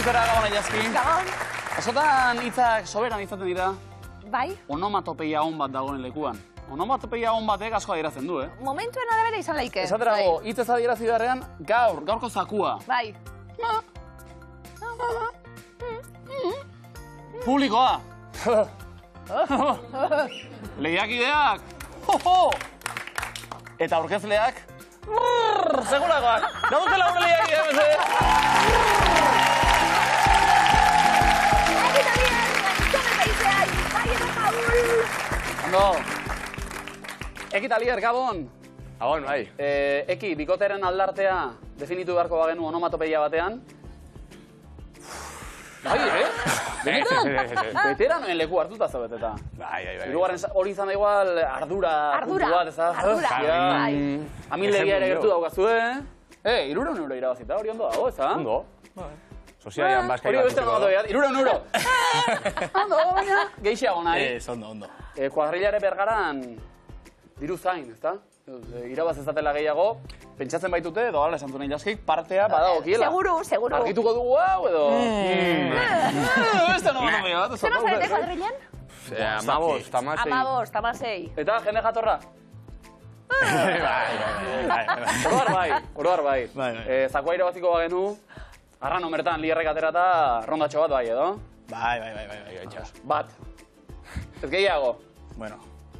Goizera, Gabon Aiazki. Gabon. Azotan hitzak soberan izaten dira. Bai. Onomatopeia on bat dagoen lekuan. Onomatopeia on batek asko adierazten du, Momentuen arabera izan laike. Esaterago, hitz ez adierazi beharrean, gaurko zakua. Bai. Publikoa. Lehiakideak. Eta aurkezleak. Segulakoak. Daudutela gure lehiakideak, Ondo. Ekitalier, Gabon. Gabon, bai. Eki, bikoteren aldartea definitu beharko bagenu onomatopeia batean. Bai, Benetan? Veteranoen leku hartuta zabeteta. Bai. Hirugarren hori izan da igual ardura puntu bat, ez da? Ardura. Amildegia ere gertu daukazu, €300 irabazita, hori ondo dago, ez da? Ondo. Sozialian bazkai hori beste ondo behat, €300. Ondo, baina, gehiago nahi. Ondo. Kuadrilare Bergaran diru zain, ez da? Irabaz ezatela gehiago, pentsatzen baitute, edo ala esan zuen Aiazkik, partea badagokiela. Seguru. Argituko dugu hau, edo... Beste no bat. Zer mazarete kuadrilean? 15. Eta jende jatorra? Oroar bai. Zakua irabaziko bagenu, arran omertan lierrek aterata rondatxo bat bai, edo? Bai. Bat. Ez gehiago? Bueno.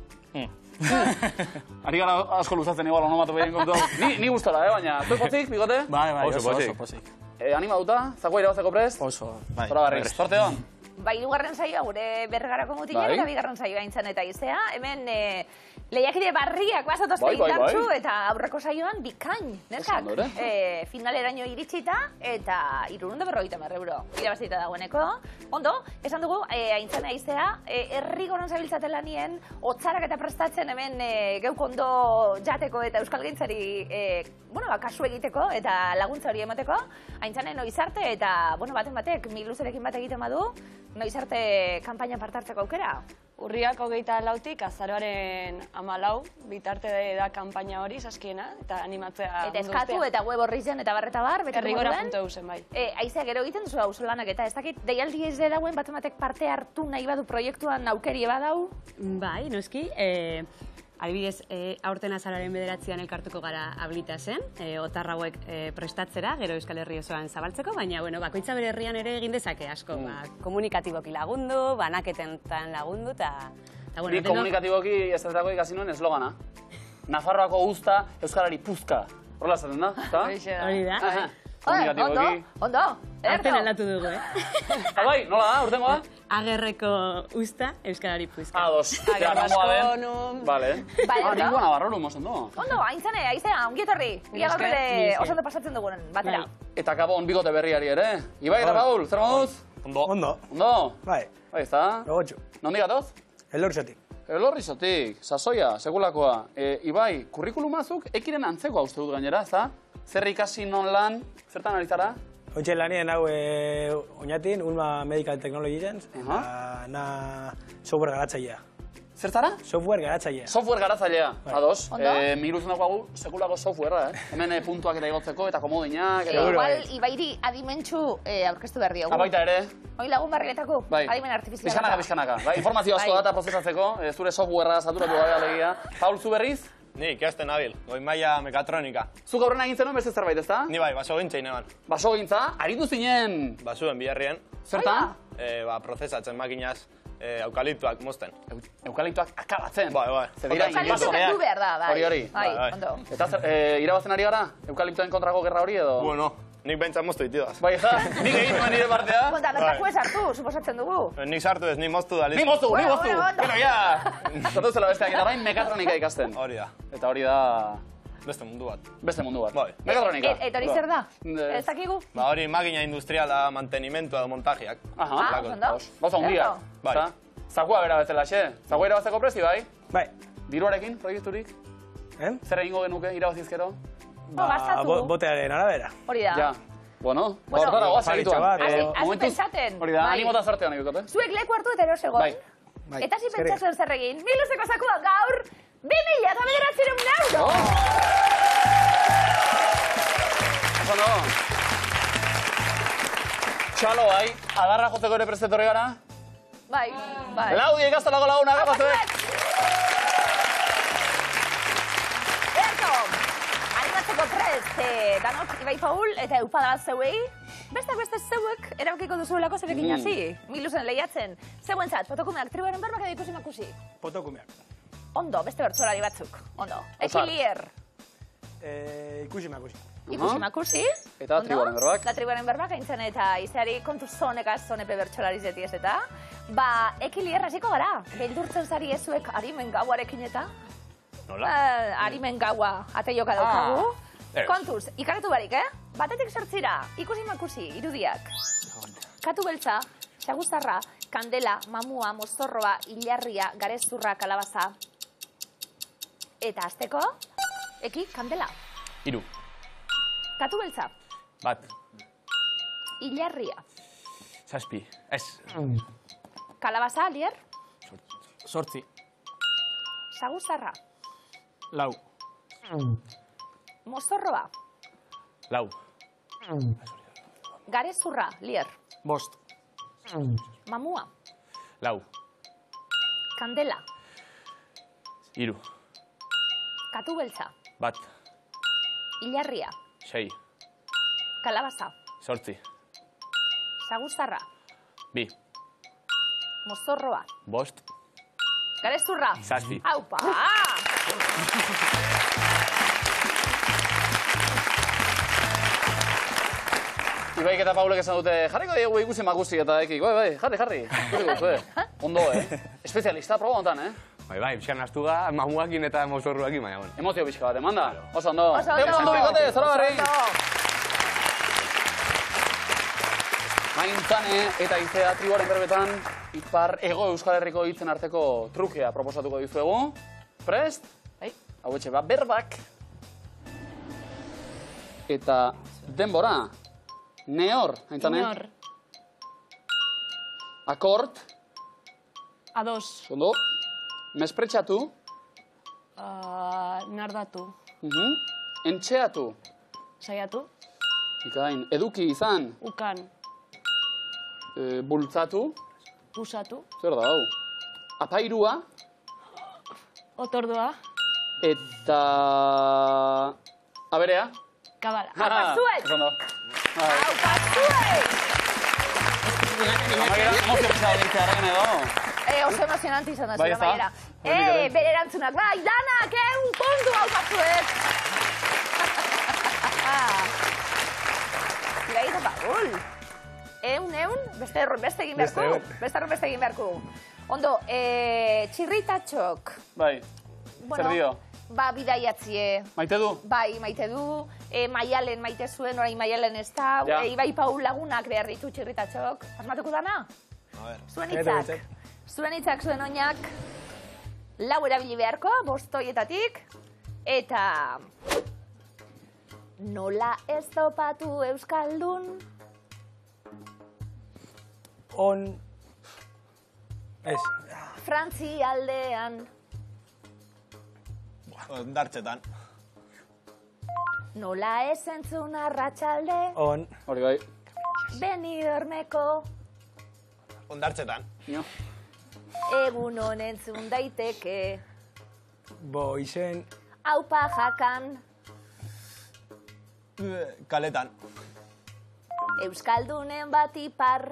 Ari gara asko luzatzen igual onomatopeien kontu. Ni gustora, baina. Zue pozik, bigote? Bai, oso pozik. Anima duta? Zakua irabazeko prest? Oso, bai. Zora barriz, sorte hon? Bai, hirugarren saioa gure Bergarako mutilen eta bigarren saioa aintzan eta izea. Hemen lehiakide barriak bazatozte indartzu eta aurreko saioan bikain, neskak. Finaleraino iritsita eta €350 irabazita dagoeneko. Ondo, esan dugu, aintzana izea, herrigoran zabiltzaten lanien, otzarak eta prestatzen hemen geuk ondo jateko eta euskal gintzari kasu egiteko eta laguntza hori emateko. Aintzanen noizarte eta, baten batek, miluzerekin bat egiten badu, noizarte kanpaina partartzeko aukera? Urriak 24tik azaroaren 14 bitarte da kanpaina hori saskiena eta animatzea eta eskatu eta web horrizen eta barreta bar herrigora.eusen bai. Aizea gero egiten duzu auzolanak eta ez dakit deialdi ez dauen batek parte hartu nahi badu proiektuan aukerie badau? Bai, noski. Adibidez, aurten azaroaren 9an elkartuko gara Ablitasen, otar hauek prestatzera, gero Euskal Herri osoan zabaltzeko, baina bakoitza bere herrian ere egin dezake asko. Komunikatiboki lagundu, banaketentan lagundu, eta... Ni komunikatiboki ez dutako ikasi nuen eslogana. Nafarroako uzta, Euskarari puzka. Horrela zaten da, eta? Hori da. Ondo. Arten aldatu dugu, Bai, nola da, urtengoa? Agerreko usta, Euskarari puzka. Ados. Vale. Ningua Navarro, ondo. Ondo, aintzane, aizea, ongietorri. Ia gaur ere oso pasatzen dugunen, batera. Eta Gabon bigote berriari ere. Ibai eta Paul, zer moduz? Ondo. Bai, ez da? Gogotxo. Nondi gatoz? Elorrizotik, sasoia, segulakoa. Ibai, kurrikulumazuk ekiren antzeko uste dut gainera, ez da? Zer ikasi non lan, zertan ari zara? Ointxe lanien hau oinatin, Ulma Medical Technologies, eta na software garatzailea. Zertara? Software garatzailea. Software garatzailea, ados. Miruzen dagoagu sekulako softwarea, Hemen puntuak eta igotzeko eta komodinak. Igual, Ibairi adimentsu aurkeztu behar diogu. Baita ere. Hoi lagun barrietako, adimen artifiziala. Bizkanaka. Informazio asko data prozesatzeko, zure softwarea saturatu gabe alegia. Paul, zu berriz? Ni, ikasten nabil, goi maila mekatronika. Zuk aurrena egin zenuen beste zerbait, ezta? Ni bai, basogintza ineban. Basogintza? Aritu zinen? Basuen biharrien. Zertan? Prozesatzen makinaz eukaliptuak mozten. Eukaliptuak akabatzen? Bai. Eukaliptuak du behar da, bai. Hori. Ondo. Eta irabazten ari gara? Eukaliptuen kontrako gerra hori edo? Bueno, nik bentsat moztu ditidaz. Bai, eza? Nik egin nuen nire partea? Konta, bertako ez hartu, suposatzen dugu. Nik sartu ez, nik moztu da. Ni moztu! Bueno, ya! Zatuzela besteak eta bain mekatronika ikasten. Hori da. Eta hori da... Beste mundu bat. Bai. Mekatronika. Eta hori zer da? Ez dakigu? Hori makina industriala, mantenimentua edo montajiak. Ondo. Gauza hundia. Bai. Zakua bera bezala, xe? Zakua irabazteko prezi, bai? Bai. Diruarekin, proiekturik? Zer egingo genuke irabazizkero? Botearen arabera. Hori da. Ja. Bueno, hortara goaz egituan. Hasi pentsaten. Hori da, animo eta zortean egikote. Zuek leku hartu eta erosegon. Bai. Eta zi pentsatzen zer egin. Miluzeko zakua gaur, 2.900 €! Txalo, bai, adarra jotzeko ere prestetorri gara? Bai. Laudi, ikastolako laguna, bazuek! Erto, animatzeko prest, danok Ibai Paul eta Eupada zeuei, beste zeuek erabakiko duzuelako zerekin hasi. Miluzen lehiatzen. Zeuentzat, fotokumeak tribuaren berbak edo ikusi-makusi? Fotokumeak. Ondo, beste bertsolari batzuk. Ondo. Ekilier. Ikusi-makusi. Ikusi-makusi. Eta tribuaren berbak. Da tribuaren berbak aintzen eta izari kontu zonekaz zonepe bertsolari zeti ez eta. Ba, ekilier hasiko gara. Beldurtzen zari ezuek harimen gauarekin eta. Nola? Harimen gaua ateioka daukagu. Kontuz, ikaratu barik, Batetik sortzira, ikusi-makusi, irudiak. Katu beltza, xaguzarra, kandela, mamua, mozorroa, ilarria, garezurra, kalabaza. Eta azteko, kandela. 3. Katu beltza, Bat. ilarria. 7. Ez. Kalabaza, lier, 8. xaguzarra, 4. mozorroa, 4. garezurra, lier, 5. mamua, 4. kandela, 3. katu beltza, Bat. ilarria, 6. kalabaza, 8. xaguzarra, 2. mozorroa, 5. garezurra. 7. Aupa! Ibaik eta Paulek esan dute, jarriko diegu ikusi-makusi eta ekik. Bai, jarri. Ondo, Espezialista proba honetan, Bai, pixkan astuga, mamuakin eta mozorruakin, baina, bueno. Emozio pixka bat, emanda? Oso ondo. Ondo, bikote, zora barri. Maintzane eta izea tribuaren berbetan, ipar ego Euskal Herriko hitzen arteko trukea proposatuko dizuegu. Prest? Bai. Hau etxe, berbak. Eta denbora. Neor, aintzane? Inor. Akort. Ados. Ondo. Mespretxatu. Nardatu. Entxeatu. Saiatu. Ikain, eduki izan. Ukan. Bultzatu. Usatu. Zer da, hau? Apairua. Otordua. Eta... Aberea. Kabala. Aupazuek! Oso ondo. Aupazuek! Amaiera, emozio pisa ditzea arren edo. Oso emozionanti izan da, Bai, zera ez da? maiera. Bere erantzunak, bai, danak, puntu aupazuek! Ibai eta Paul. Beste egin beharko. Beste egin beharko. Ondo, txirritatxok. Bai, zer dio? Ba, bidaiatzie. Maite du? Bai, maite du. Maialen maite zuen, orain Maialen ez da. Ja. Ibai Paul lagunak behar ditu txirritatxok. Asmatuko dana? A ver. Zuen hitzak. Zuen hitzak, zuen oinak. 4 erabili beharko, 5 hoietatik. Eta... Nola ez topatu Euskaldun? Ez. Frantzi aldean. Ondartxetan. Nola ez entzun arratsalde? Hori bai. Benidormeko. Ondartxetan. Nio. Egun honentzun daiteke. Boizen. Aupa jakan. Kaletan. Euskaldunen bat ipar.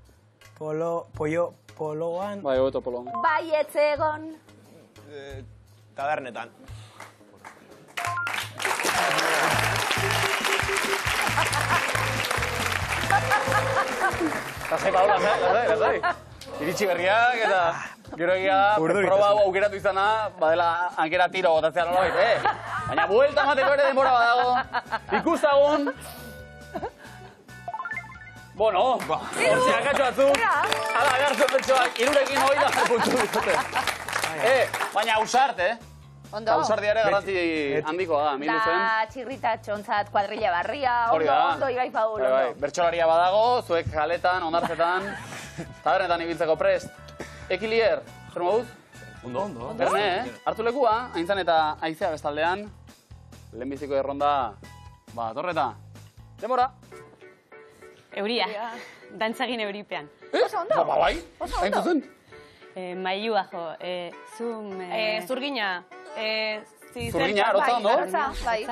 Poloan. Bai, hobeto polon. Bai etzegon. Tabernetan. Lasai, Paula, lasai. Iritsi berriak eta gero egia proba hau aukeratu izana, badela hankera tiro botatzea nola bait, Baina buelta emateko ere denbora badago. Ikustagun. Bueno, hortzea katxo batzuk. Hala, garzo pertsoak, 3rekin 20 puntu ditute. Baina ausart, Ondo. Ausardia ere garanti handikoa da, milu zen. Da txirritatxontzat kuadrilla barria, Hori da. ondo, Ibai Paul, Bai, ondo. bertsolaria badago, zuek jaletan, ondartzetan, tabernetan ibiltzeko prest. Ekilier, zer moduz? Ondo. Berne, hartu lekua, aintzan eta aizea bestaldean, lehenbiziko erronda, torreta. Demora! Euria. Dantzagin euripean. Oso ondo. Ba, bai. Oso Hain ondo. zuzen. Mailua jo. Zum... Zurgina. Zurgina, arotza ondo. Arotza, bai.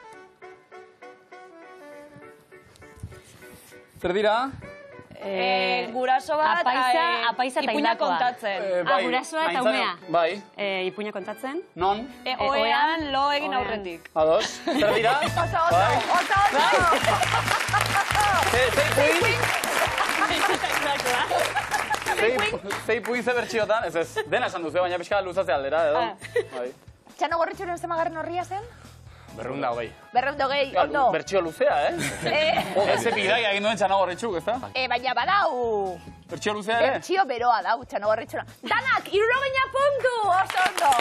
Zer dira? Guraso bat, Apaiza eta ipuina hildakoa. kontatzen. Gurasoa eta umea. Bai. Ipuina kontatzen. Non? Oean lo egin aurretik. Ados. Zer dira? Oso ondo, oso ondo. Zei puin ze bertxiotan, ez, dena esan duzu, baina pixka luzatzea aldera, edo. Txano Gorritxuren zemagarren horria zen? 220. 220, ondo. Bertxio luzea, Eze bidaia egin duen Txano Gorritxuk, ezta? Baina badau. Bertxio luzea ere? Bertxio beroa dau, Txano Gorritxuna. Danak, 60 puntu, oso ondo.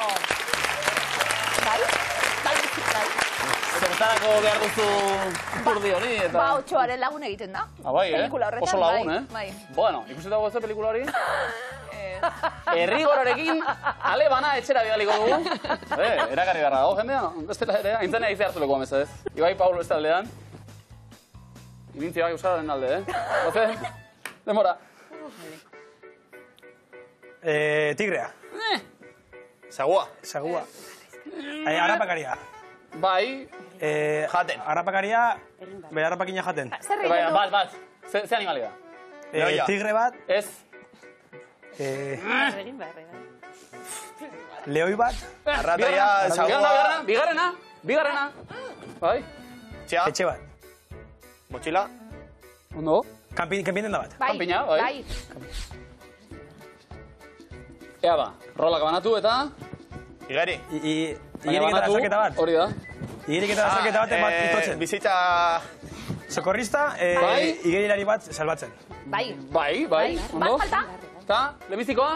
Bai. Zertarako behar duzu burdi hori, eta... Ba, Otxoaren lagun egiten da. Bai, Pelikula horretan, oso lagun, bai. Bueno, ikusitago ez da pelikula hori? Errigororekin ale bana etxera bidaliko dugu. Erakarri beharra dago, jendea, bestela ere, aintzanea izi hartzuleko amezadez. Ibai Paulo ez taldean. Inintzia bai Euskararen alde, Oze, demora. Tigrea. Sagua. Sagua. Harrapakaria. Bai. Jaten. Harrapakaria, bere harrapakina jaten. Zer egiten du? Bat. Ze animalia? Tigre bat, Ez. Egin behar, leoi bat, Arrataia, sagua. Bigarrena. Bai. Txea. etxe bat. Motxila. Ondo. Kanpinen da bat. Kanpina, bai. Ea ba, rolak banatu eta... Igeri. Igerik eta azaketa bat. Hori da. Igerik eta azaketa bat bat itotzen. Bizitza... Sokorrista, Bai. igerilari bat salbatzen. Bai. Bai. Ondo. Bat falta? Eta, lebizikoa?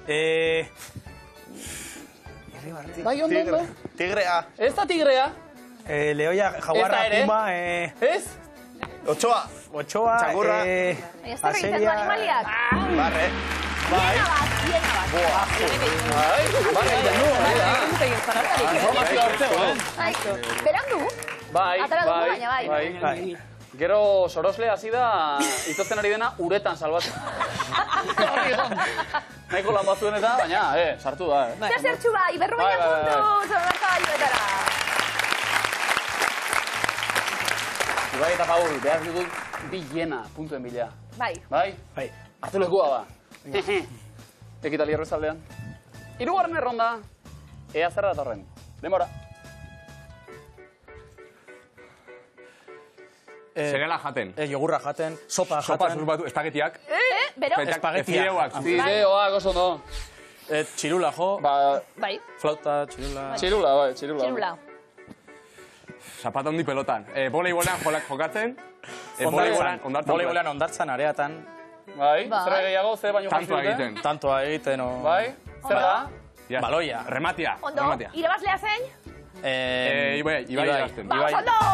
Bai, ondo. Tigrea. Ez da tigrea. Leoia, jaguarra, Ez da ere. puma, Ez? Otxoa. otxoa, Txakurra. Zer egiten du animaliak? Barre. Hiena bat. Bai, egiten du. Informazio hartzeko, Bai, berandu? Bai, Atara dugu, baina bai. bai. Gero sorosle hasi da, itotzen ari dena uretan salbatzen. Nahiko lan batzuen eta, baina, sartu da, Zertxu bai, 40 puntu, zabarka baiuetara. Ibai eta Paul, behar ditut bi hiena puntuen bila. Bai. Bai? Bai. Hartu lekua ba. Ekitali errezaldean. 3. erronda, ea zer datorren. Demora. Zerela jaten. Jogurra jaten, sopa Sopa jaten. zurbatu, espagetiak. Bero? Espagetia. Fideoak oso no. Txirula jo, Bai. flauta, txirula. Txirula, bai, txirula. Txirula. Zapata hondi pelotan. Voleibolean jokatzen. Voleibolean ondartzen. Voleibolean ondartzan, areatan. Bai, Bai. zer gehiago, zer baino Tantoa egiten. Tantoa egiten, o... Bai, zer da? Ya. Baloia. Rematia. Ondo, Rematia. irabazlea zein? Ibai idazten. Ba, oso ondo!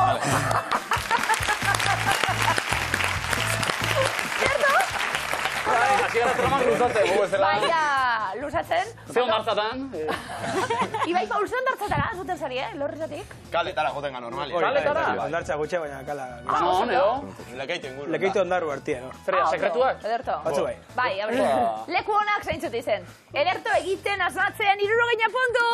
Bai, hasiera tramak luzatzen, gu bezala. Baina, lusatzen. Ze ondartzatan. Ibai Paul zen dartzatara, zuten zari, lorrizatik. Kaletara jotenga normalia. Kaletara? Ondartza gutxe, baina kala. Non, edo? Lekeitu inguru. Lekeitu ondaru hartia, no? Zer, sekretuak? Ederto. Batzu bai. Bai, abre. Leku honak zeintzut izen. Ederto egiten asmatzen 60 puntu!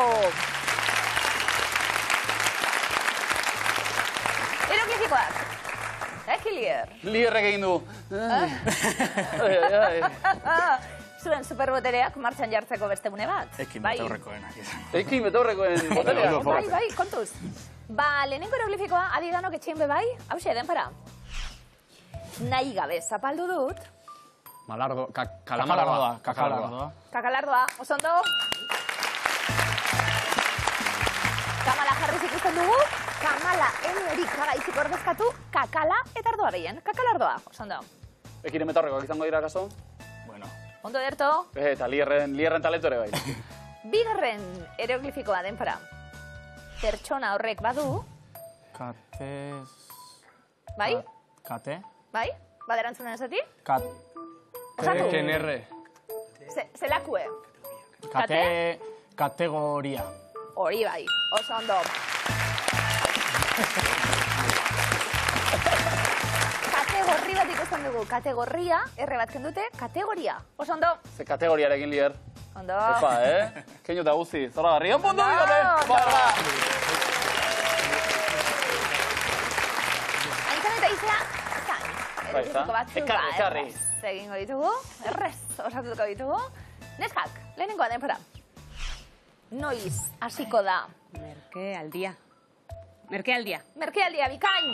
Eroklifikoak. Kilier. Lierrek egin du. Zuen superbotereak martxan jartzeko beste gune bat. Ekin Bai. betaurrekoenak. Ekin betaurrekoen botelea. Bai, kontuz. Ba, lehenengo eroglifikoa, adi danok etxein bebai, hause, denpara. Nahi gabe zapaldu dut. Malardo, kalamardoa. Kakalardoa, oso ondo. Kamala jarriz ikusten dugu. Kamala hori kagaitzik ordezkatu, kakala eta ardoa behien. Kakalardoa, oso ondo. Ekiren betaurrekoak izango dira kaso? Bueno. Ondo ederto. Eta lierren talentu ere bai. Bigarren eroglifikoa denpara. Pertsona horrek badu. Kate... Bai? Kate? Bai? Baderantzuna esati? Kate... Kenerre. Zelakue. Kategoria. Hori bai, oso ondo. Kategorri argi bat ikusten dugu, kategoria, erre bat kendute, kategoria. Oso ondo? Ze kategoriarekin lier. Ondo. Epa, Keinu eta guzti, zora garri. Ondo, bigate! Barra! Aintzan eta izea, ekarri. Egingo ditugu, errez osatuko ditugu. Neskak, lehenengoa denpora. Noiz hasiko da. Merkealdia. Merkealdia, bikain!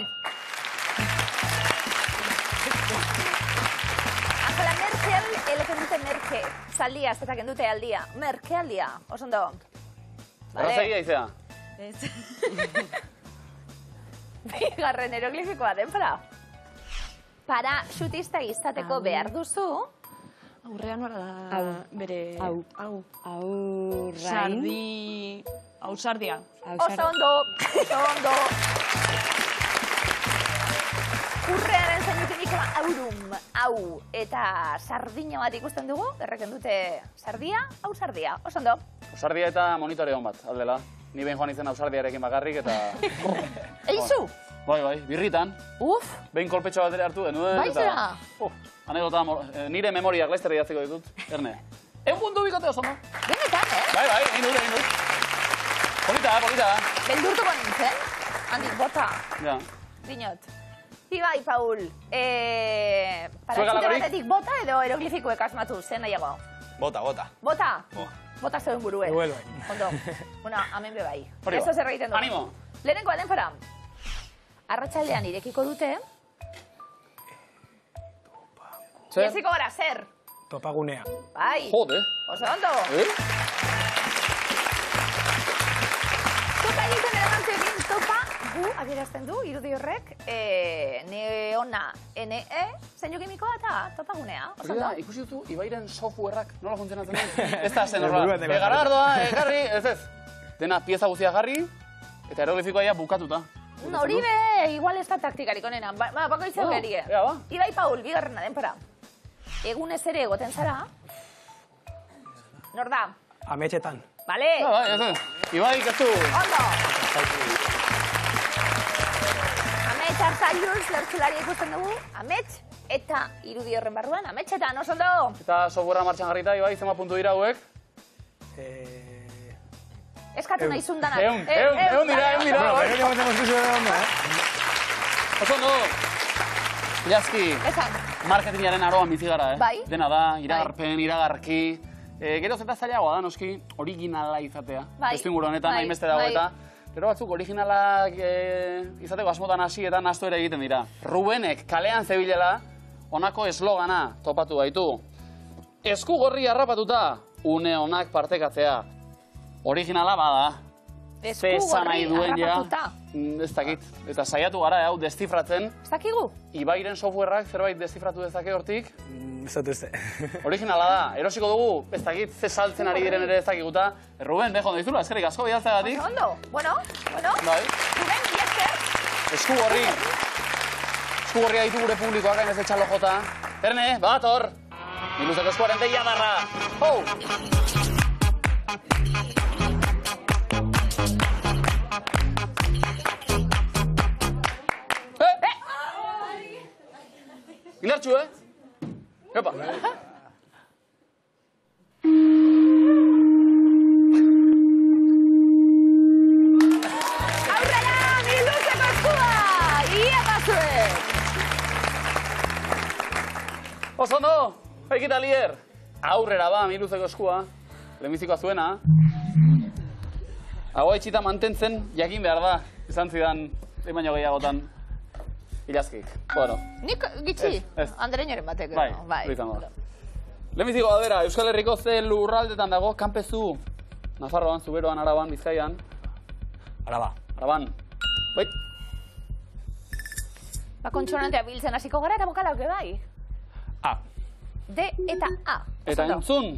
Azala merkel, eleken dute merke. Zaldia, ez detaken dute aldia. Merkealdia, oso ondo. Arrazegia izea. Bigarren eroglifikoa denpora. Parachutista izateko behar duzu. Aurrean hori da bere... Aurrain. Ausardia. Oso ondo. Urrearen zeinukiniko aurum, hau, eta sardina bat ikusten dugu, erreken dute sardia, ausardia, oso ondo. Ausardia eta monitore hon bat, aldela. Ni behin joan izen ausardiarekin bakarrik eta... Eizu? Bai, birritan. Uf! Behin kolpetxo bat hartu genuen. Bai zera? Anekdota, nire memoriak laizterri jatzeko ditut, erne. Puntu bikote oso, no? Benetan, Bai, egin dut. Polita. Beldurtuko nintzen, handik bota. Ja. Dinot. Ibai, Paul, parachute batetik bota edo eroglifikoek asmatu, zen nahiago? Bota. Bota? Bota zeuen buruen. Igual bai. Ondo. Bueno, hemen be bai. Hori Eso zer egiten du. Animo. Lehenengoa denpora. Arratsaldean irekiko dute. Zer? Iaziko gara, zer? Topagunea. Bai. Jode. Oso ondo. Topa egiten eramantzekin, topa gu adierazten du, irudi horrek, neona, NE, zeinu kimikoa eta topagunea. Oso ondo. Ikusi duzu, Ibairen softwareak nola funtzionatzen duen? Ez da zen horra. Garardoa, garri, ez. Dena pieza guztia jarri, eta eroglifikoa ja bukatuta. Hori be, igual ez da taktikarik onena. Bako izan gerie. Ibai, Paul, bigarrena denpora. Egunez ere egoten zara. Nor da? Ametxetan. Bale. Ibai, ikastu. Ondo. Amets arzaiuz, lertxulari ikusten dugu. Amets eta irudi horren barruan. Ametxetan, oso ondo. Eta softwarea martxan jarrita, Ibai, zema puntu dira hauek? Eskatu nahi zundanak. Eun dira. Oso ondo. Iazki, marketingaren aroan bizi gara, Bai. Dena da, iragarpen, iragarki. Gero zeta zailagoa da, noski, originala izatea. Bai. Testu inguru honetan, hainbeste dago eta. Gero batzuk originalak izateko asmotan hasi eta nastu ere egiten dira. Rubenek kalean zebilela, honako eslogana topatu baitu. Esku gorri harrapatuta, une honak partekatzea. Originala bada. Esku gorri harrapatuta. Ez dakit. Eta saiatu gara, hau destifratzen. Ez dakigu? Ibairen softwareak zerbait destifratu dezake hortik. Ez dut ez. Originala da. Erosiko dugu, ez dakit, ze saltzen ari diren ere ez dakiguta. Ruben, beho dizula, eskerrik asko bidaltzeagatik. Ondo. Bueno. Bai. Ruben, bilazer. Esku gorri. Esku gorria ditu gure publikoak hain ez etxalo jota. Erne, bator. Iluzeko eskuaren deia darra. Hou! Gilartxu, Epa. Aurrera, Iluzeko eskua! Ia bazuek! Oso ondo, ekita lier. Aurrera ba, Iluzeko eskua. Lehenbizikoa zuena. Hau etxita mantentzen, jakin behar da. Izan zidan, baino gehiagotan. Ilazkik. Bueno. Nik gitxi? Andereñoren batek. Bai, izango da. Lehenbizikoa da, bera, Euskal Herriko ze lurraldetan dago, Kanpezu, Nafarroan, Zuberoan, Araban, Bizkaian. Araban. Bai. Kontsonatea biltzen hasiko gara eta bokalak bai. A. D eta A. Eta entzun.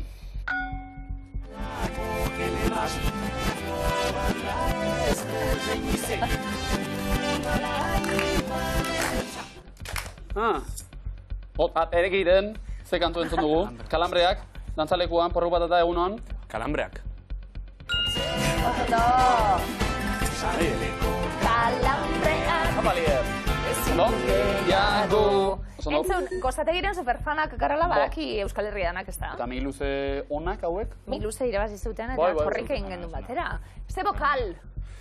Erekiren, ze kantu entzun dugu. Kalambreak, dantzalekuan, porruk bat eta egunon. Kalambreak. Ondo. Kalambreak. Apalier. No? Jago. Entzun, gozategiren superfanak garrala badaki Euskal Herrianak, ez da? Eta Miluze onak hauek? Miluze irabazi zuten eta korrik egin gendu batera. Ze bokal?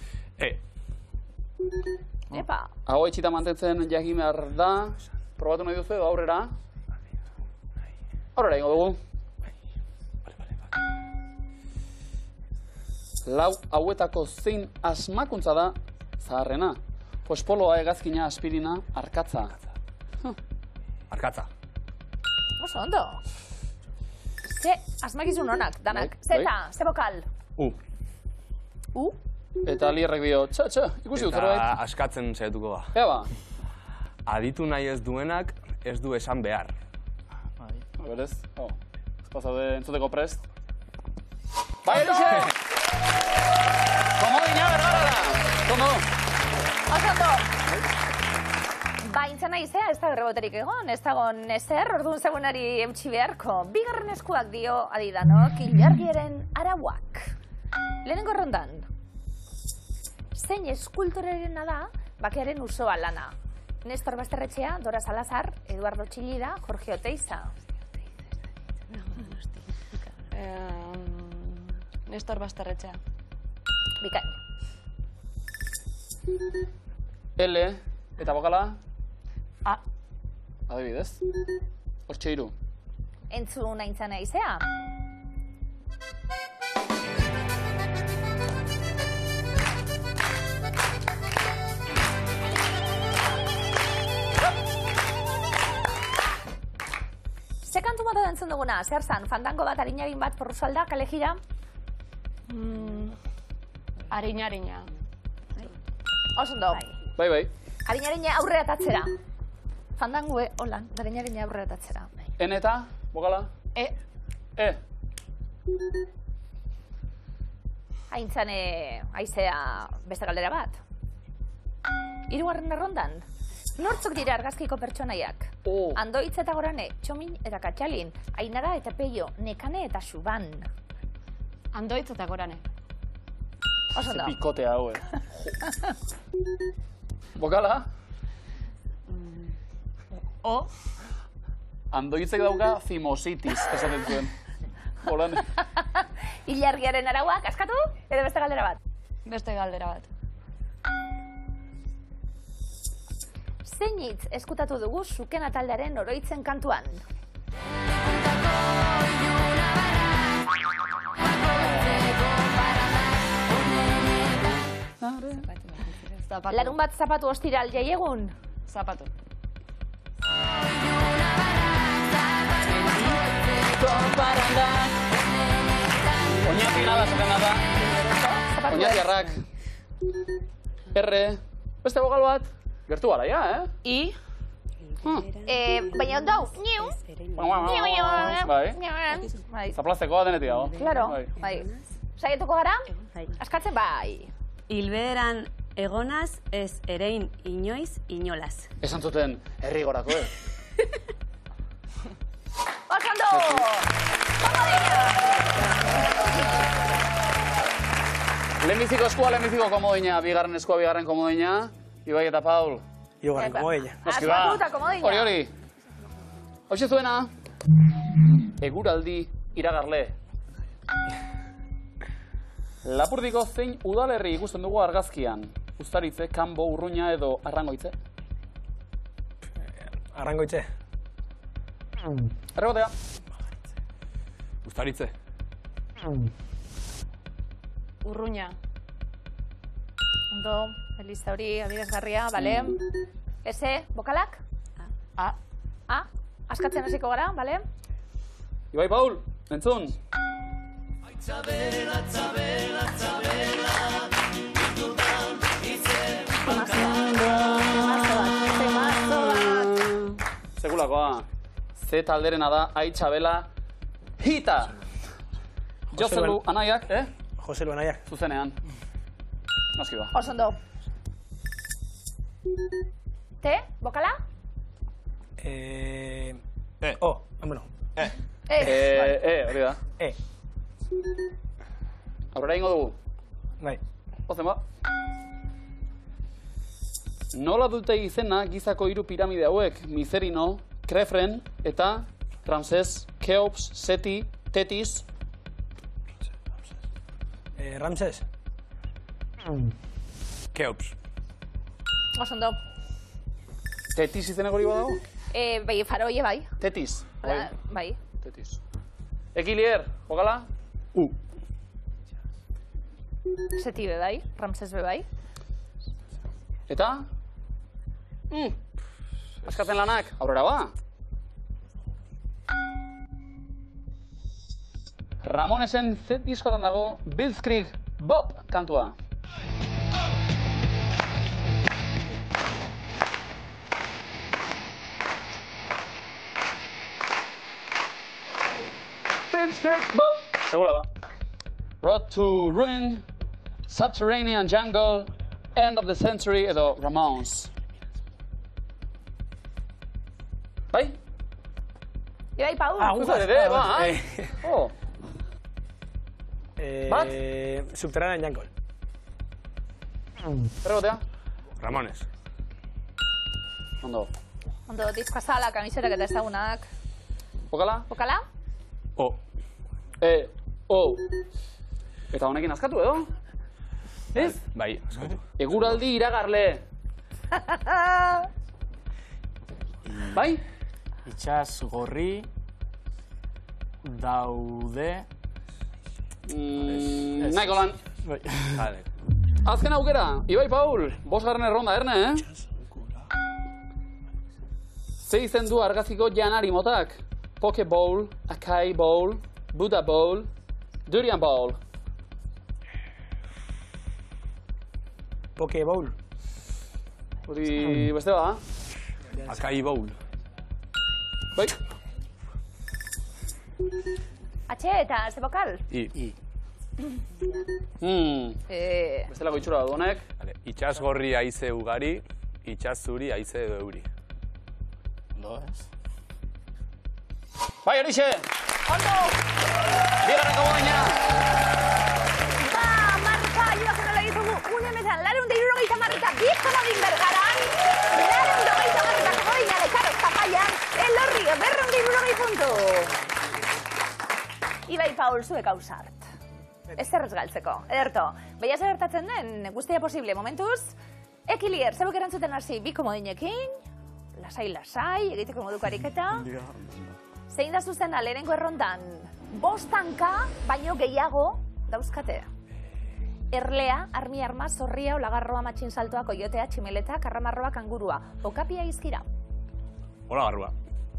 Epa. Hau etxita mantentzen jakin behar da. Probatu nahi duzu edo aurrera? Aurrera ingo dugu. Lau hauetako zein asmakuntza da zaharrena. Pospoloa, hegazkina, aspirina, arkatza. Arkatza. Oso ondo. Ze asmakizun honak, danak. Zeta, ze bokal? U. U? Eta lierrek dio, txa, ikusi dut zerbait. Eta askatzen saiatuko da. Ea ba. Aditu nahi ez duenak ez du esan behar. Berez, espazaude entzuteko prest. Bai, Elixe! Komodina bergarara! Tondo! Oso Baintzana izea, ez da reboterik egon, ez dagon ezer, orduan zegoenari eutxi beharko. Bigarren eskuak dio adidanok, ilargiaren arauak. Lehenengo rondan, zein eskultorerena da, bakearen usoa lana. Nestor Basterretxea, Dora Salazar, Eduardo Txillida, Jorge Oteiza. Nestor Basterretxea. Bikain. L, eta bokala? A. Adibidez. Hortxe hiru. Entzun aintzana izea. Ze kantu mota entzun duguna? Zer zan? Fandango bat, harinarin bat, porrusalda, kale jira? Harina. Oso ondo. Bai. Harina aurrera tatzera. Fandangue, holan, harina aurrera tatzera. N eta, bokala? E. Aintzane, aizea beste galdera bat. Hirugarren errondan, nortzuk dira argazkiko pertsonaiak? Andoitz eta Gorane, Txomin eta Katxalin, Ainara eta Peio, Nekane eta Xuban. Andoitz eta Gorane. Oso ondo. Ze pikotea hau, Bokala? O. Andoitzek dauka zimositis, esaten zuen. Holan. Ilargiaren arauak, askatu? Edo beste galdera bat? Beste galdera bat. Zein hitz eskutatu dugu Sukena taldearen oroitzen kantuan? Larun bat zapatu ostiral jaiegun? Zapatu. Oñati nada, zaten nada. Oñati arrak. R. Beste bokal bat. Gertu gara, ja, I. Baina ondo hau, niu. Bai. Zaplaztekoa denetik dago. Claro, bai. Saietuko gara? Askatzen bai. Hilberan egonaz ez erein inoiz inolaz. Esan zuten herri gorako, Oso ondo! Lehenbiziko eskua, lehenbiziko komodina. Bigarren eskua, bigarren komodina. Ibai eta Paul. Hirugarren komodina. Noski ba. Asmatuta komodina. Hori. Hoxe zuena. Eguraldi iragarle. Lapurdiko zein udalerri ikusten dugu argazkian? Uztaritze, Kanbo, Urruña edo Arrangoitze? Arrangoitze. Errebotea. Uztaritze. Urruña. Ondo, elizta hori adierazgarria, bale? Ese, bokalak? A. A, askatzen hasiko gara, bale? Ibai Paul, entzun. Segulakoa. Z talderena da, Aitxabela Hita. Joselu anaiak, Joselu anaiak. Zuzenean. Noski ba. Oso ondo. Te, bokala? O, bueno. Hori da. Aurrera ingo dugu. Bai. Ozen ba. Nola dute izena gizako hiru piramide hauek? Miserino, Krefren eta Ramses, Keops, Seti, Tetis. Ramses. Keops. Osondo. Tetis izenak hori badago? Bai, faraoie bai. Tetis. Bai. Tetis. Ekilier, jokala? Seti be bai, Ramses be bai. Eta? Askatzen lanak, aurrera ba? Ramonesen Z diskotan dago Blitzkrieg Bob kantua. Blitzkrieg Bob! Segura ba. Road to Ruin, Subterranean Jungle, End of the Century edo Ramones. Bai? Ibai, Paul. Bat? Subterranean Jungle. Erregotea? Ramones. Ondo. Ondo, diskoazala, kamisetak eta ezagunak. Pokala? Pokala? O. Eta honekin askatu edo? Ez? Bai, askatu. Eguraldi iragarle. Bai? Itxas gorri daude... Nahiko lan. Vale. Azken aukera, Ibai Paul, 5. erronda, erne, Ze izen du argaziko janari motak? Poke Bowl, Acai Bowl, Buddha Bowl, Durian Bowl. Poke Bowl. Hori beste ba? Acai Bowl. Bai? H eta ze bokal? I. Bestelako itxura du honek. Itxas gorri haize ugari, itxas zuri haize euri. Ondo, ez? Bai, horixe! Ondo! Bigarrenko baina! Ba, marka, joak nola ditugu, unemetan, 270 bergaran, 270 goina lekaro zapaian, elorri, 270 puntu. Ibai Paul, zuek hausart. Ez zerrez galtzeko. Ederto, baina zer gertatzen den, guztia posible momentuz, Ekilier, zebok erantzuten hasi bi komodinekin, lasai, egiteko moduko ariketa. Zein da zuzena lehenengo errondan, 5 tanka, baino gehiago dauzkate. Erlea, armi arma, zorria, olagarroa, matxin saltoa, koiotea, tximeleta, karramarroa, kangurua. Okapia izkira. Olagarroa.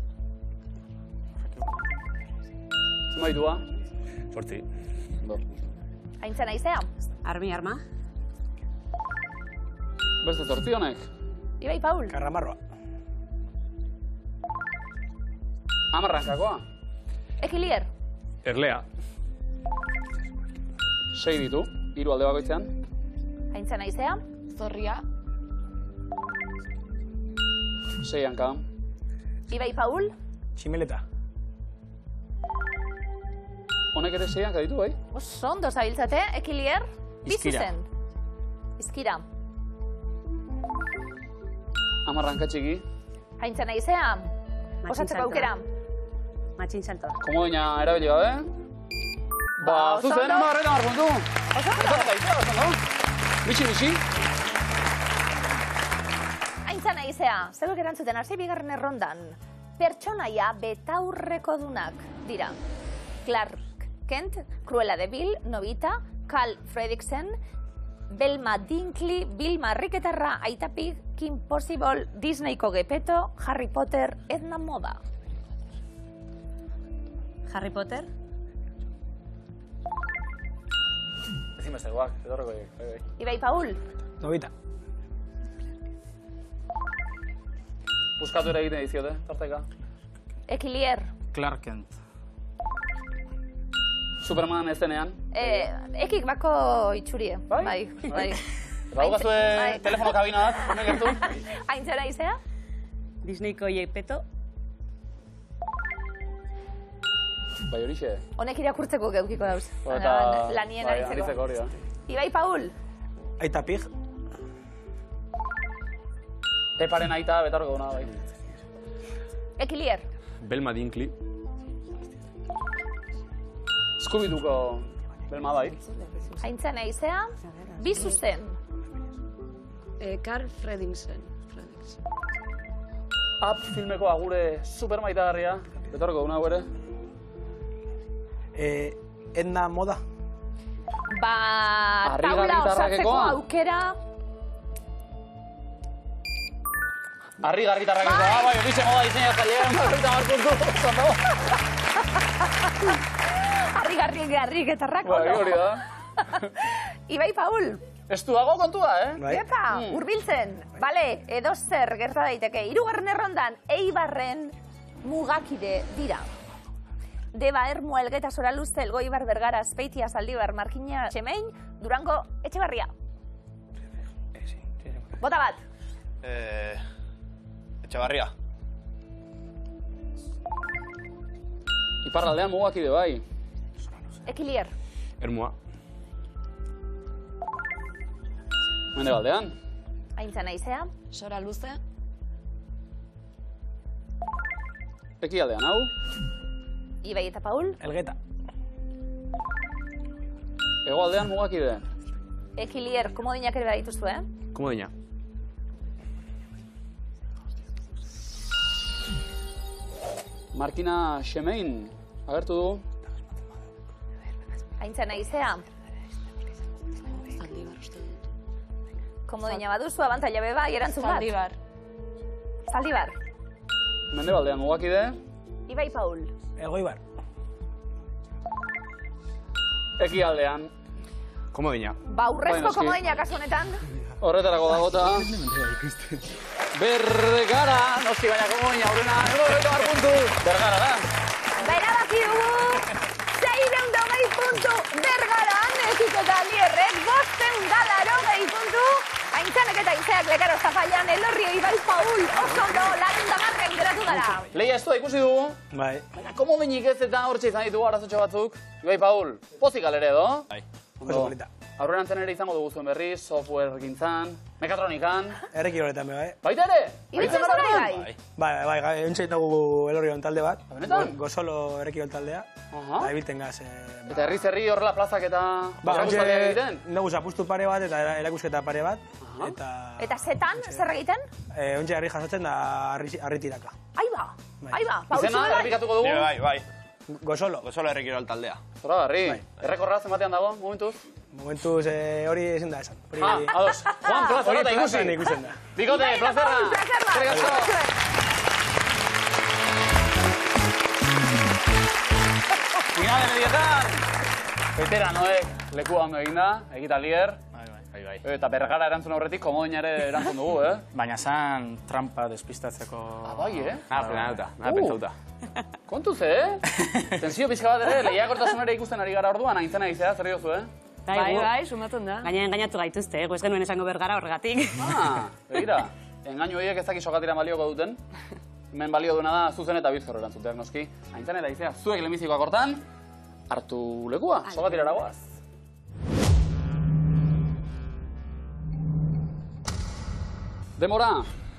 Zumaitua? 8. Aintzen aizea? Armi arma. Beste 8 honek? Ibai Paul? Karramarroa. Amarrankakoa? Ekilier? Erlea. 6 ditu, 3 alde bakoitzean. Aintzen aizea? Zorria. 6 hanka. Ibai Paul? Tximeleta. Honek ere 6 hanka ditu, bai? Ondo zabiltzate, Ekilier? Izkira. Bizuzen. Izkira. Amarranka txiki. Aintzen aizea? Matxin Osatzeko saltoa. aukera. Matxin saltoa. Komodina erabili gabe. Ba, zuzen, 10 puntu. Oso ondo. Bitxi. Aintzen aizea, zebok erantzuten hasi bigarren errondan. Pertsonaia betaurreko dunak dira. Clark Kent, Cruella de Vil, Novita, Carl Fredricksen, Belma Dinkley, Bill Marriketarra, Aita Pig, Kim Possible, Disneyko Gepeto, Harry Potter, Edna Moda. Harry Potter? Ezin bestegoak, edorreko bai. Ibai Paul? Novita. Buskatu ere egiten diziote, tarteka. Ekilier? Clark Kent. Superman ez denean. Ekik bako itxurie. Bai? Bai. Eta daukazue Bai. telefono kabina bat, hemen gertu. Aintzen aizea? Disneyko Gepeto? Bai, horixe. Honek irakurtzeko geukiko dauz. Eta... Lanien bai, aritzeko. aritzeko hori da. Ibai Paul? Aita Pig. Peparen aita betarko duna, bai. Ekilier. Belma Dinkli. Skubiduko Belma bai. Aintzana izea, bi zuzen. Carl Fredriksen. Up filmeko agure supermaitagarria. Betorko una ere. Edna Moda. Taula osatzeko aukera. Arri garritarrakekoa, bai, ofize moda diseinatzailea, Arri getarrak, bai, hori da. Ibai Paul. Estu dago kontua, Epa, hurbiltzen. Bale, edo zer gerta daiteke. 3. errondan, Eibarren mugakide dira. Deba Ermua Elgeta Soraluzte, Elgoibar Bergara, Azpeitia, Zaldibar, Markina, Txemein, Durango, Etxebarria. Bota bat. Etxebarria. Iparraldean mugakide bai. Ekilier. Ermua. Mendebaldean. Aintzana izea. Soraluze. Ekialdean, hau. Ibai eta Paul. Elgeta. Hegoaldean mugakide. Ekilier, komodinak ere badituzu, Komodina. Markina Xemein, agertu du. Aintzana izea. Zaldibar uste dut. Komodina baduzu, abantaila beba, erantzun bat. Zaldibar. Zaldibar. Mendebaldean mugakide. Ibai Paul. Elgoibar. Ekialdean. Komodina. Urrezko Bai, noski. komodina kasu honetan. Horretarako dagota. Bergara, noski baina komodina, aurrena, puntu. Bergara da. Erabaki dugu, 620 puntu Bergaran, ekiketa Lierrek, 580 puntu. Aintzanek eta Aintzeak lekaro zafaian, Elorri Ibai Paul, oso ondo, lagundamarren geratu gara. Leia ez da ikusi dugu. Bai. Baina komodinik ez eta hortxe izan ditugu arazotxo batzuk. Ibai Paul, pozik alere edo? Bai. Oso polita. Aurrerantzen ere izango dugu zuen berriz, software gintzan, mekatronikan. Erreki horretan bai. Baita ere? Irutzen zara Ibai? Bai, entzait dugu Elorrion talde bat. Benetan? Gozolo erreki taldea. Aha. Da, ibilten gaz. Eta herri horrela plazak eta erakustaldiak egiten? Dugu zapustu pare bat eta erakusketa pare bat. Eta zetan, zer egiten? Ontxe herri jasotzen da harri tiraka. Aiba, Paul Izena, zure bai? errepikatuko dugu? Bai. Gozolo. Gozolo errekirol taldea. Zora garri. Errekorra zenbatean dago, momentuz? Momentuz hori ezin da esan. Ados. Juan, plazera eta ikusi. Ikusten da. Bikote, plazerra. Eskerrik asko. Finale medietan. Veteranoek lekua ondo egin da, egita Lier. Bai. Eta Bergara erantzun aurretik komodina ere erantzun dugu, Baina zan trampa despistatzeko... Bai, Frenatuta, pentsauta. Kontuz, Tensio pixka bat ere, lehiakortasun ere ikusten ari gara orduan, Aintzana izea, zer diozu, Bai, sumatzen da. Gaina engainatu gaituzte, ez genuen esango Bergara horregatik. Begira, engainu horiek ez dakiz sokatira balioko duten. Hemen balio duena da, zuzen eta bizkor erantzuteak noski. Aintzana eta izea, zuek lehenbizikoak hortan, hartu lekua, sokatira eragoaz. Demora.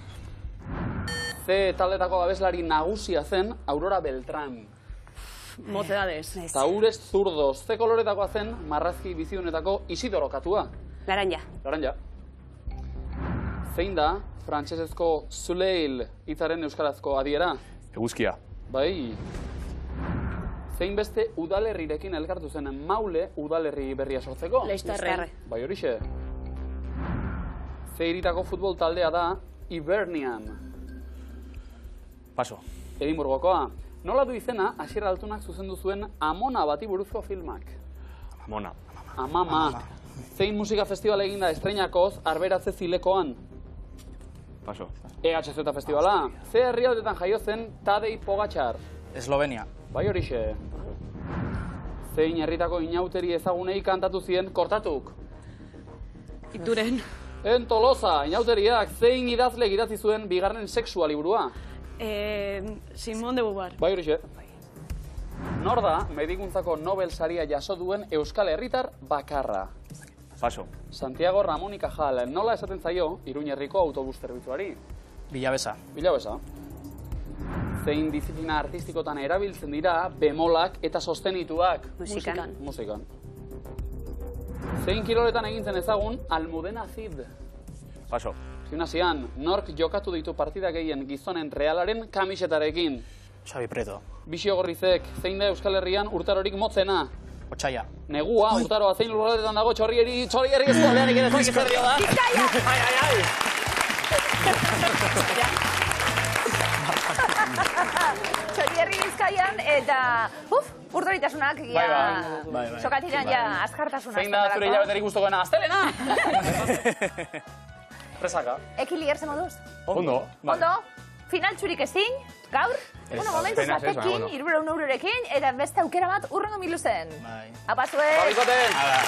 C taldetako abeslari nagusia zen Aurora Beltrán. Mocedades. Taurez zurdo, ze koloretakoa zen marrazki bizionetako Isidoro katua. Laranja. Laranja. Zein da frantsesezko Zuleil hitzaren euskarazko adiera? Eguzkia. Bai. Zein beste udalerrirekin elkartu zen Maule udalerri berria sortzeko? Leiztarre. Bai horixe. Ze hiritako futbol taldea da Hibernian. Paso. Edimburgokoa. Nola du izena Asier Altunak zuzendu zuen Amona bati buruzko filmak? Amona. Amama. Zein musika festival eginda Estreinakoz Arberatze Zilekoan? Paso. EHZ festivala. Ze herrialdetan jaio zen Tadej Pogačar? Eslovenia. Bai horixe. Zein herritako inauteri ezagunei kantatu zien Kortatuk? Ituren. En Tolosa, inauteriak, zein idazle idatzi zuen bigarren sexua liburua? Simón de Beauvoir. Bai horixe. Nor da, medikuntzako Nobel saria jaso duen Euskal Herritar bakarra? Paso. Santiago Ramón y Cajal, nola esaten zaio Iruñerriko autobus zerbitzuari? Bilabesa. Bilabesa. zein disiplina artistikotan erabiltzen dira bemolak eta sostenituak. Musikan. Zein kiroletan egintzen ezagun Almudena Cid. Paso. Gimnasian, nork jokatu ditu partida gehien gizonen Realaren kamisetarekin. Xabi Preto. Bixio Gorrizek, zein da Euskal Herrian urtarorik motzena? Otsaia. Negua, urtaroa zein lurraldetan dago txorrieri eskualdeanik ere zein zerrio da? Bizkaia! Txorierri Bizkaian eta, urdoritasunak sokatiran ja azkartasuna. Zein da zure hilabeterik gustokoena? Astelena! Presaka. Ekilier ze moduz? Ondo. Ondo, final txurik ezin, gaur, momentuz batekin, 300 eurorekin, eta beste aukera bat urrengo miluzen. Apazuek! Babikoten!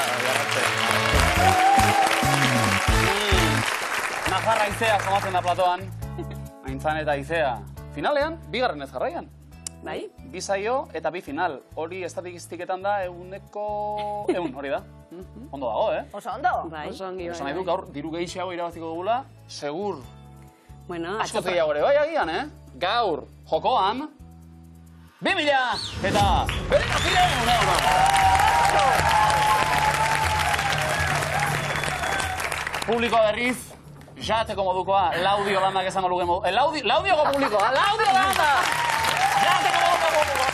Nafarra Aizea somatzen da platoan. Aintzan eta Aizea. Finalean, bigarren ez jarraian. Bai? Bi saio eta bi final. Hori estatistiketan da 100, hori da. Ondo dago, Oso ondo. Oso ongi, Oso nahi du, gaur diru gehiago irabaziko dugula, segur. Bueno, Asko gehiago ere, bai agian, Gaur, jokoan, 2000 eta bederatziehun euro. Publiko berriz, jateko modukoa, Laudio Landak esango luke modu. Laudioko publikoa, Laudio Landa! Jateko moduko publikoa.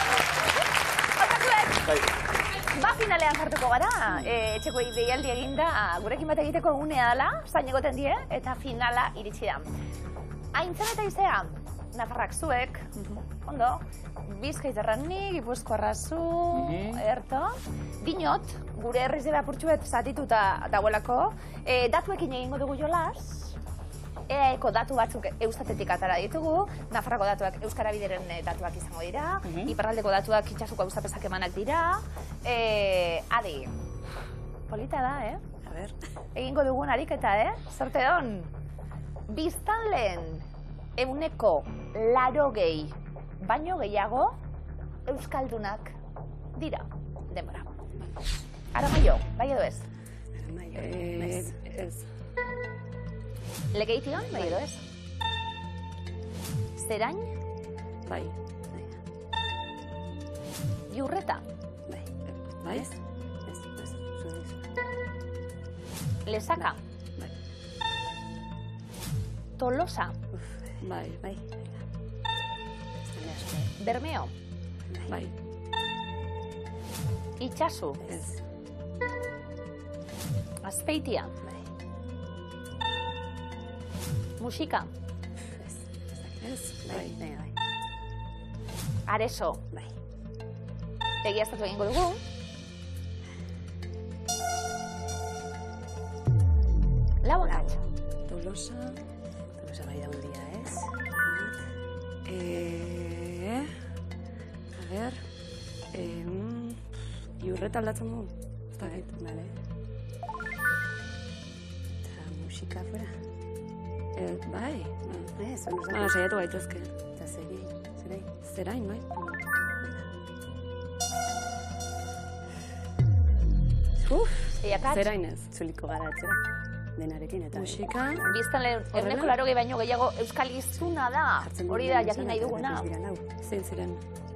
Ba finalean jartuko gara, etxeko deialdi eginda, gurekin bat egiteko unea dela, zain egoten die, eta finala iritsi da. Aintzan eta Aizea, Nafarrak zuek, ondo, Bizkaitarra ni, Gipuzkoarra zu, erto. Dinot, gure herriz dira apurtxuet zatituta dagoelako, datuekin egingo dugu jolas, EAeko datu batzuk Eustatetik atara ditugu, Nafarrako datuak Euskara Bideren datuak izango dira, iparraldeko datuak itxasuko Eustapezak emanak dira, adi, polita da, A ber, egingo dugun ariketa, Zorte hon, biztanleen 80 baino gehiago euskaldunak dira. Denbora. Aramaio, bai edo ez? Ez. Legeition, bai edo ez? Zerain? Bai. Iurreta? Bai? Lesaka? Bai. Tolosa? Bai. Bermeo? Bai. Itxasu? Ez. Azpeitia? Musika? Ez. Bai. Areso? Bai. Egiaztatu egingo dugu. Lauakatx? Tolosa bai da un dia, ez? A ber... Iurreta aldatzen du? Ez da gaitu, bale. Eta musika fuera? Bai. Saiatu gaituzke. Eta zerain, bai. Zerain ez. Zuliko gara etxera. Denarekin eta... Musika... Biztanleen 180 baino gehiago euskal hiztuna da. Hori da jakin nahi duguna. Zein ziren.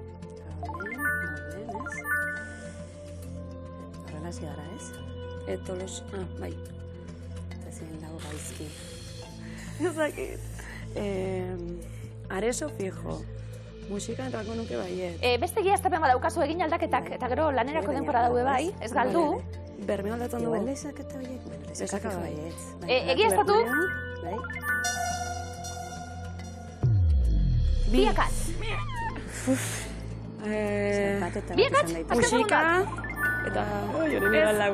Horrela hasi gara, ez? Tolos... bai. Eta zein dago gaizki. Ezakit. Areso fijo. Musika entrako nuke baiet. Beste egiaztapen badaukazu egin aldaketak, eta gero lanerako denbora daude bai, ez galdu. Bermeo aldatzen dugu. Igual lezaketa baiet. Lezaketa baiet. Egiaztatu? Bai. Biakatz. Biakatz? Musika. Eta... Jore nire lau.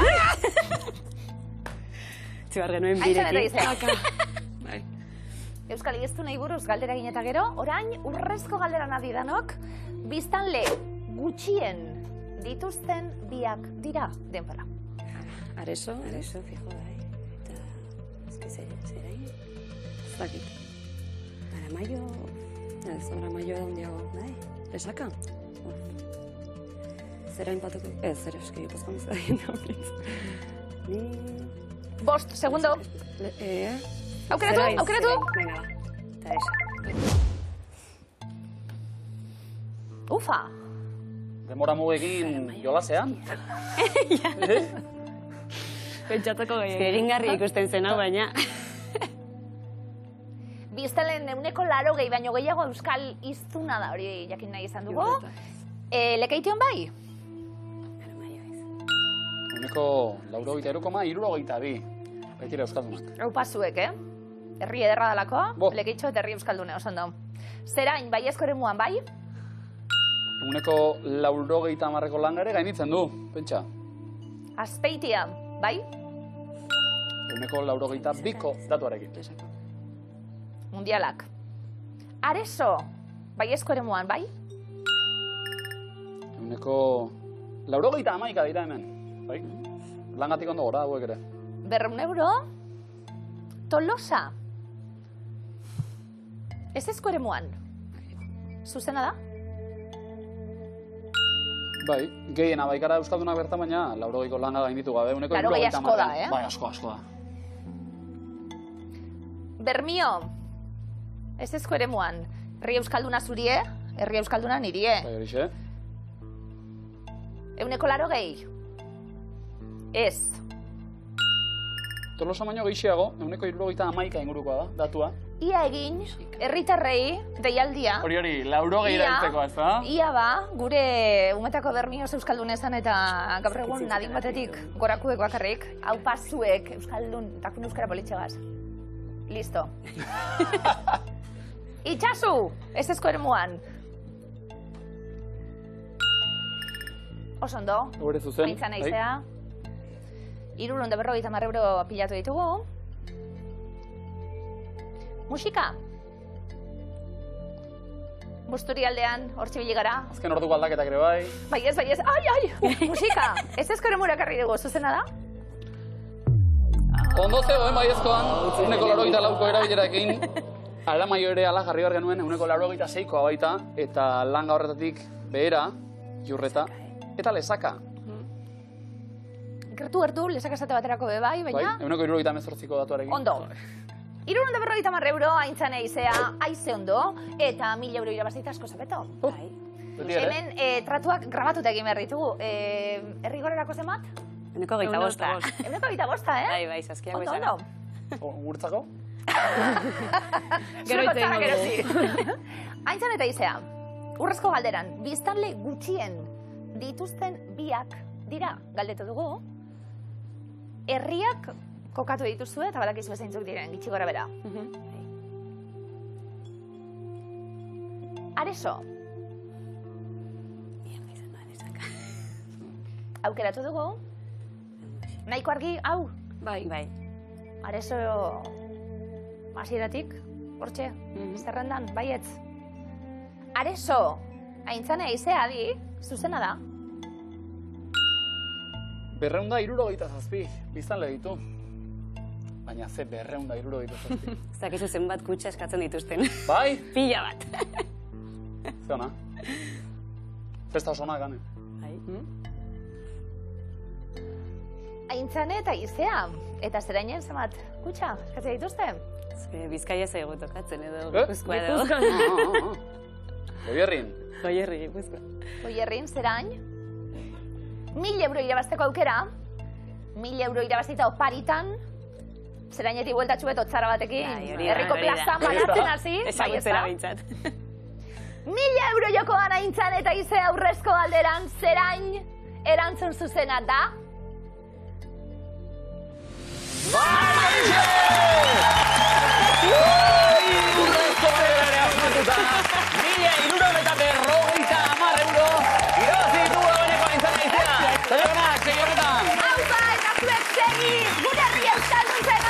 Txibar genuen birekin. Bai. Euskal hiztunei buruz galdera egin eta gero, orain urrezko galdera nadi danok, biztanle gutxien dituzten biak dira denbora. Areso? Areso, fijo, bai. Eta... Ezke zerain? Zakit. Aramaio... Ez, Aramaio da hundiago. Bai. Lesaka? Zerain batuko? Ez, zer eski, Gipuzkoan zerain da horiz. Ni... 5 segundo. Aukeratu, aukeratu. Venga, ba. Eta esa. Ufa! Denbora mugekin jolasean. Pentsatuko gehiago. Egingarri ikusten zen hau, baina. Biztelen 180 baino gehiago euskal hiztuna da hori jakin nahi izan dugu. Lekeition bai? 183,62. Baitira euskaldunak. Hau pasuek, Herri ederra dalako, lekeitxo eta herri euskaldune, oso ondo. Zerain, baiezko eremuan bai? 180ko langare gainitzen du, pentsa. Azpeitia, bai? 182ko datuarekin. Mundialak. Areso, baiezko eremuan bai? 181 dira hemen, bai? Langatik ondo gora hauek ere. 200 euro? Tolosa. Ez ezko eremuan. Zuzena da? Bai, gehiena baikara euskaldunak bertan, baina 80ko langa gainditu gabe. Claro, gehi asko da, Bai, asko da. Bermio. Ez ezko eremuan. Herri euskalduna zurie, herri euskalduna nirie. Bai, horixe. 180. Ez. Tolosa baino gehiago, 171 ingurukoa da, datua. Ia egin, herritarrei deialdia. Hori, 80 irailtzeko, ez da? Ia ba, gure umetako Bermioz euskaldunezan eta gaur egun adin batetik gorakuek bakarrik. Hau pasuek euskaldun, takun euskara politxegaz. Listo. Itxasu, ez ezko eremuan. Osondo, haintza naizea. 350 euro pilatu ditugu. Musika. Busturialdean, hortxe biligara. Azken orduko aldaketak ere bai. Bai ez. Ai! Musika. Ez ezko eremura karri dugu, zuzena da? Ondo zegoen bai ezkoan, 184ko erabilerarekin. Ala maio ere ala jarri behar genuen, 186koa baita. Eta langa horretatik behera, jurreta, eta lesaka. Gertu, lesaka esate baterako be bai, baina? Bai, 178ko datuarekin. Ondo. 350 euro haintzan eizea, aize ondo, eta 1000 euro irabazita asko zapeto. Hemen tratuak grabatuta egin behar ditugu. Herri gorerako zenbat? 125. 125, Bai, saskiago izan. Ondo. Gurtzako? Gero itzen dugu. Haintzan eta izea, urrezko galderan, biztanle gutxien dituzten biak dira, galdetu dugu. Herriak kokatu dituzue eta badakizu zeintzuk diren, gitxi gora bera. Areso. Aukeratu dugu. Nahiko argi, hau? Bai. Areso hasieratik, hortxe, zerrendan, baietz. Areso, haintzane izea di, zuzena da. 277 biztanle ditu. Baina ze 277. Zakizu zenbat kutxa eskatzen dituzten. Bai? Pila bat. Ze ona? Festa oso ona gane. Bai. Aintzane eta izea. Eta zerainen zenbat kutxa eskatzen dituzte? Bizkaia zaigu tokatzen edo Gipuzkoa edo. Goierrin. Goierri, Gipuzkoa. Goierrin, zerain? 1000 euro irabazteko aukera. 1000 euro irabazita oparitan. Zerainetik bueltatxu beto txara batekin. Herriko plazan banatzen hasi. Ezagutzera bintzat. 1000 euro jokoan haintzan eta izea aurrezko galderan zerain erantzun zuzena da. Urrezko galderare asmatuta. 1.350 euro. Irabazi ditugu dagoeneko haintzan izea. Zaiona, segi horretan. Hau ba, eta zuek segi, gure herri euskaldun zen